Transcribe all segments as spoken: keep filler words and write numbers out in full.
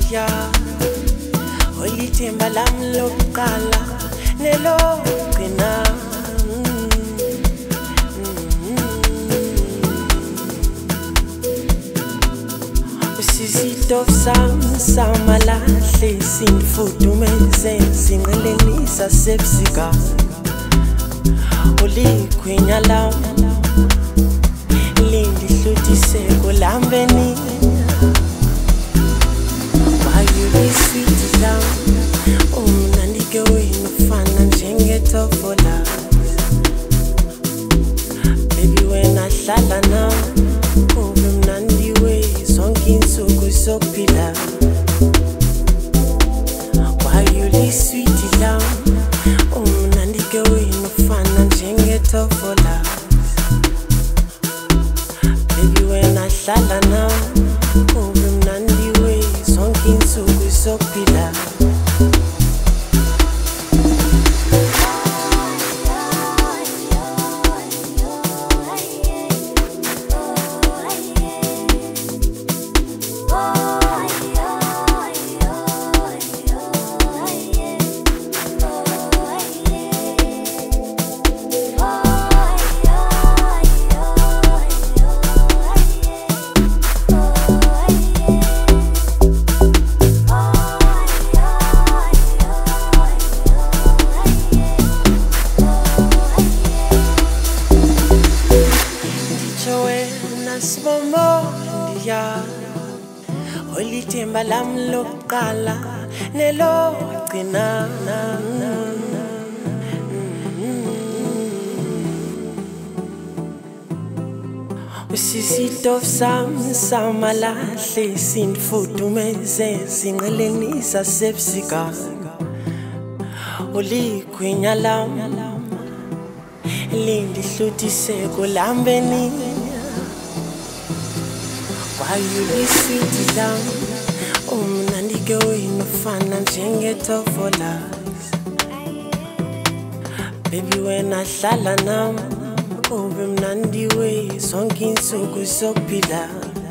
ndiya olithemba lami lokuqala nelokugcina. Usisitofu sami samalahle sinifudumeze sinqelenisa sebusika ulikhwinya lami lindihlutiseko lambeni. Why you be sweet love? Umnandike wena ufana njengetofola. Baby wena hlala nami ube mnandi we zonke insuku sokuphila. Why you be sweet love? Umnandike wena ufana njengetofola. Baby wena hlala nami ube mnandi we zonke insuku sokuphila. Nasmomo ndiya olithemba lami lokuqala nelokugcina. Usisitofu sami samalahle sinifudumeze sinqelenisa sebusika ulikhwinya lami lindihlutiseko lambeni. Why you be sweet love? Umnandike wena ufana njengetofola. Baby wena hlala nami ube mnandi we zonke insuku sokuphila.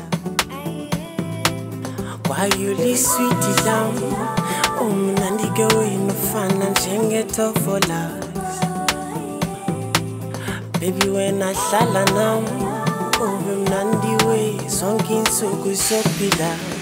Why you be sweet love? Umnandike wena ufana njengetofola. Baby wena hlala nami ube mnandi we zonke insuku sokuphila.